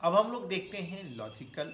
अब हम लोग देखते हैं logical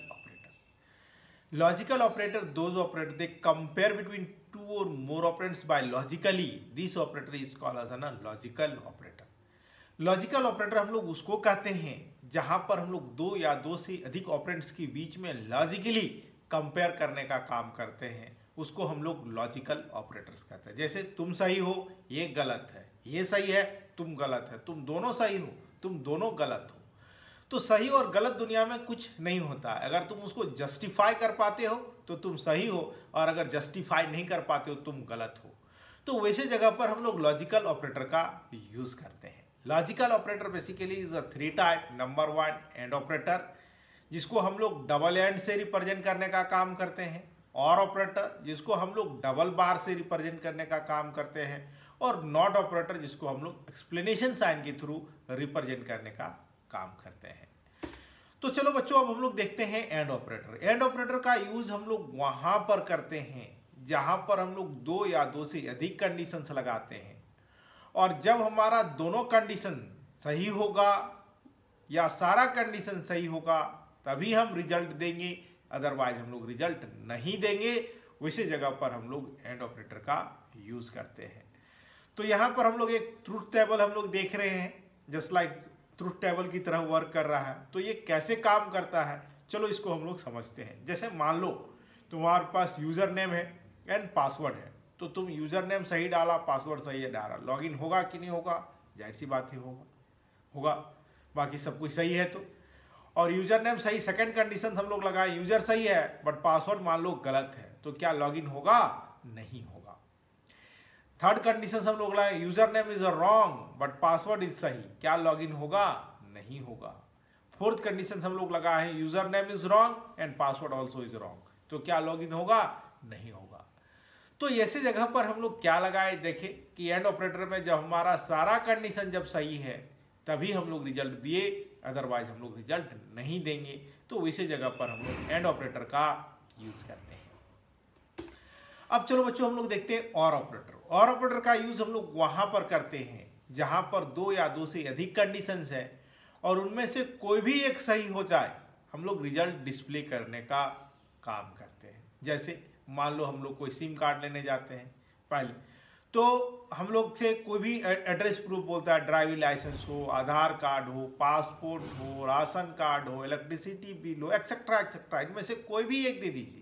operator. Logical operator those operator they compare between two और more operands by logically, this operator is called as an logical operator. Logical operator हम लोग उसको कहते हैं जहां पर हम लोग दो या दो से अधिक ऑपरेंड्स के बीच में लॉजिकली कंपेयर करने का काम करते हैं, उसको हम लोग लॉजिकल ऑपरेटर्स कहते हैं। जैसे तुम सही हो, ये गलत है, ये सही है, तुम गलत है, तुम दोनों सही हो, तुम दोनों गलत हो। तो सही और गलत दुनिया में कुछ नहीं होता है। अगर तुम उसको जस्टिफाई कर पाते हो तो तुम सही हो, और अगर जस्टिफाई नहीं कर पाते हो तुम गलत हो। तो वैसे जगह पर हम लोग लॉजिकल ऑपरेटर का यूज करते हैं। Logical operator basically is a three type. Number one, and operator, जिसको हम लोग डबल एंड से रिप्रेजेंट करने का काम करते हैं। और ऑपरेटर, जिसको हम लोग डबल बार से रिप्रेजेंट करने का काम करते हैं। और नॉट ऑपरेटर, जिसको हम लोग एक्सप्लेनेशन साइन के थ्रू रिप्रेजेंट करने का काम करते हैं। तो चलो बच्चों, अब हम लोग देखते हैं एंड ऑपरेटर। एंड ऑपरेटर का यूज हम लोग वहां पर करते हैं जहां पर हम लोग दो या दो से अधिक कंडीशंस लगाते हैं, और जब हमारा दोनों कंडीशन सही होगा या सारा कंडीशन सही होगा तभी हम रिजल्ट देंगे, अदरवाइज हम लोग रिजल्ट नहीं देंगे। वैसे जगह पर हम लोग एंड ऑपरेटर का यूज करते हैं। तो यहां पर हम लोग एक ट्रूथ टेबल हम लोग देख रहे हैं, जस्ट लाइक ट्रूथ टेबल की तरह वर्क कर रहा है। तो ये कैसे काम करता है, चलो इसको हम लोग समझते हैं। जैसे मान लो तुम्हारे पास यूजर नेम है एंड पासवर्ड है, तो तुम यूजर नेम सही डाला, पासवर्ड सही है डाला, लॉगिन होगा कि नहीं होगा? जाहिर सी बात ही होगा। बाकी सब कुछ सही है तो। और यूजर नेम सही, सेकंड कंडीशन हम लोग लगाए, यूजर सही है बट पासवर्ड मान लो गलत है, तो क्या लॉगिन होगा? नहीं होगा। थर्ड कंडीशन हम लोग लाए, user name is wrong but password is सही, क्या लॉगिन होगा? नहीं होगा। फोर्थ कंडीशन हम लोग लगाए हैं, user name is wrong and password also is wrong, तो क्या लॉगिन होगा? नहीं होगा। तो ऐसे जगह पर हम लोग क्या लगाए, देखें कि एंड ऑपरेटर में जब हमारा सारा कंडीशन जब सही है तभी हम लोग रिजल्ट दिए, अदरवाइज हम लोग रिजल्ट नहीं देंगे। तो वैसे जगह पर हम लोग एंड ऑपरेटर का यूज करते हैं। अब चलो बच्चों, हम लोग देखते हैं और ऑपरेटर। और ऑपरेटर का यूज हम लोग वहां पर करते हैं जहां पर दो या दो से अधिक कंडीशंस है और उनमें से कोई भी एक सही हो जाए, हम लोग रिजल्ट डिस्प्ले करने का काम करते हैं। जैसे मान लो हम लोग कोई सिम कार्ड लेने जाते हैं पहले, तो हम लोग से कोई भी एड्रेस प्रूफ बोलता है, ड्राइविंग लाइसेंस हो, आधार कार्ड हो, पासपोर्ट हो, राशन कार्ड हो, इलेक्ट्रिसिटी बिल हो, एक्सेट्रा एक्सेट्रा, इनमें से कोई भी एक दे दीजिए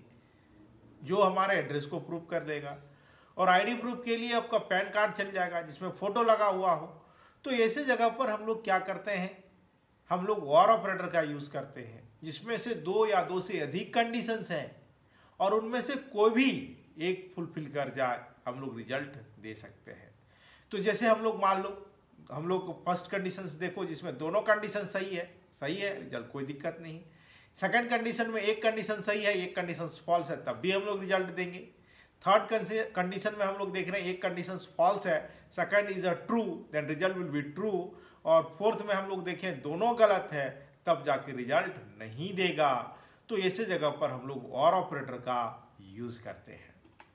जो हमारे एड्रेस को प्रूफ कर देगा। और आईडी प्रूफ के लिए आपका पैन कार्ड चल जाएगा जिसमें फोटो लगा हुआ हो। तो ऐसे जगह पर हम लोग क्या करते हैं, हम लोग और ऑपरेटर का यूज करते हैं जिसमें से दो या दो से अधिक कंडीशंस हैं और उनमें से कोई भी एक फुलफिल कर जाए, हम लोग रिजल्ट दे सकते हैं। तो जैसे हम लोग मान लो, हम लोग फर्स्ट कंडीशंस देखो जिसमें दोनों कंडीशन सही है रिजल्ट, कोई दिक्कत नहीं। सेकंड कंडीशन में एक कंडीशन सही है, एक कंडीशन फॉल्स है, तब भी हम लोग रिजल्ट देंगे। थर्ड कंडीशन में हम लोग देख रहे हैं एक कंडीशन फॉल्स है, second is a true, then result will be true. और फोर्थ में हम लोग देखें दोनों गलत है, तब जाके रिजल्ट नहीं देगा। तो ऐसे जगह पर हम लोग और ऑपरेटर का यूज करते हैं।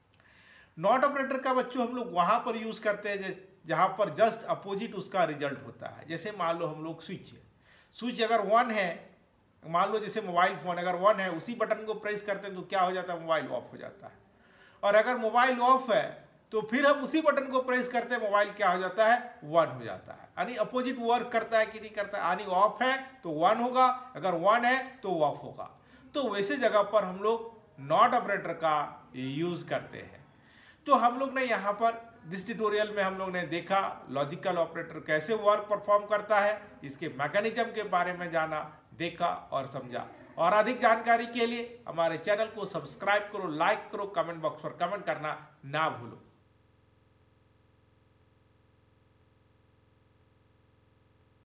नॉट ऑपरेटर का बच्चों हम लोग वहां पर यूज करते हैं जहां पर जस्ट अपोजिट उसका रिजल्ट होता है। जैसे मान लो हम लोग स्विच अगर 1 है, मान लो जैसे मोबाइल फोन अगर 1 है, उसी बटन को प्रेस करते हैं तो क्या हो जाता है? मोबाइल ऑफ हो जाता है। और अगर मोबाइल ऑफ है तो फिर हम उसी बटन को प्रेस करते हैं, मोबाइल क्या हो जाता है? 1 हो जाता है। यानी अपोजिट वर्क करता है कि नहीं करता है? यानी ऑफ है तो 1 होगा, अगर 1 है तो ऑफ होगा। तो वैसे जगह पर हम लोग नॉट ऑपरेटर का यूज करते हैं। तो हम लोग ने यहाँ पर दिस ट्यूटोरियल में हम लोग ने देखा लॉजिकल ऑपरेटर कैसे वर्क परफॉर्म करता है, इसके मैकेनिज्म के बारे में जाना, देखा और समझा। और अधिक जानकारी के लिए हमारे चैनल को सब्सक्राइब करो, लाइक करो, कमेंट बॉक्स पर कमेंट करना ना भूलो।